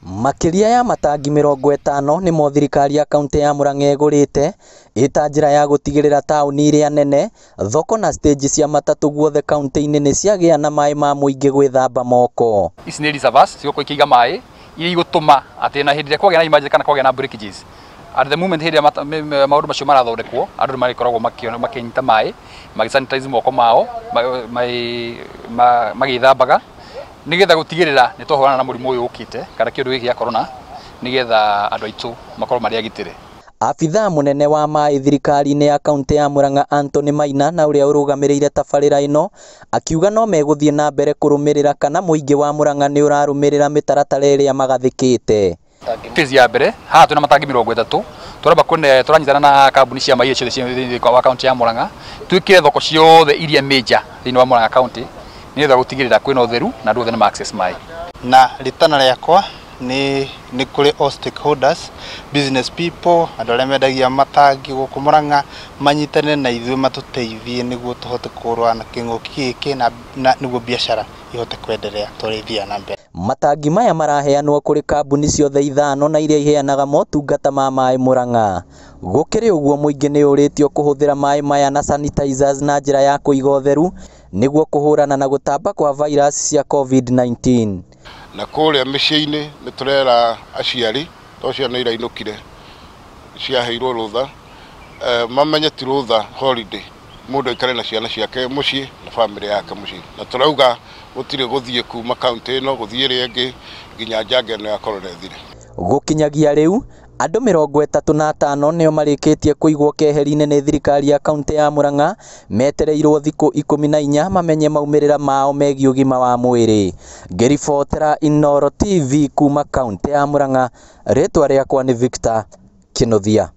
Makiria ya matangi 50 nimo thirikari ya kaunti ya Murang'a igurite ita njira ya gutigirira tauni iria nene, thoko na stage cia matatu guothe kaunti-ini ni ciagia na mai ma muingi gwithamba moko. Ici ni reservoirs cigoko ikiiga mai iria igutuma ati na hindi kwagĩa na emergency kana kwagĩa na breakages. At the moment hindi maundu macio marathondekwo, andu marikoragwo makinyita mai magisanitize moko mao magithambaga nigetha gutigirira ni twohorana na murimu uyu ukite kana kindu giki ya corona nigetha andu aitu makorwo mari agitire. Afitha munene wa mai thirikari-ini ya kaunti ya Murang'a Anthony Maina na uria urugamirire tabarira ino akiuga no meguthie na mbere kurumirira kana muingi wa Murang'a ni urarumirira mitaratara iria magathikite. Phase ya mbere haha twina matangi 30 turaba turanyitana na kambuni cia mai ciothe thĩinĩ wa kaunti ya Murang'a twikire thoko ciothe iria major thĩinĩ wa Murang'a county nigetha gutigirira kwina utheru na andu othe ni access mai. Na ritana riakwa ni kuri all stakeholders, business people, andu aria mendagia matangi guku Murang'a manyitane na ithuĩ matuteithie niguo tuhote kurwa na king'uki giki na niguo biashara ihote kwendelea twarithia na mbere. Matangi maya maraheanwo kuri kambuni ciothe ithano na iria iheanaga motungata ma mai Murang'a. Gukiri uguo muingi ni uritio kuhuthira mai maya na sanitizers na njira ya kuiga utheru niguo kuhurana na gutamba kwa virus cia COVID-19. Na kuria micii-ini ni turera aciari to ciana irainukire ciaheirwo rutha mamenye ti rutha holiday mundu ikare na ciana ciake mucii na family yake mucii na turauga gutire guthie kuma county ino guthie ringi nginya njangeno ya corona ithire. Gukinyagia riu andu 35 nio marikitie kuigwo keheri-ini ni thirikari ya kaunti ya Murang'a metereirwo thiku 14 mamenye maumirira mao megie ugima wa mwiri. Ngiribotera Inooro TV kuma kaunti ya Murang'a, ritwa riakwa ni Victor Kinothia.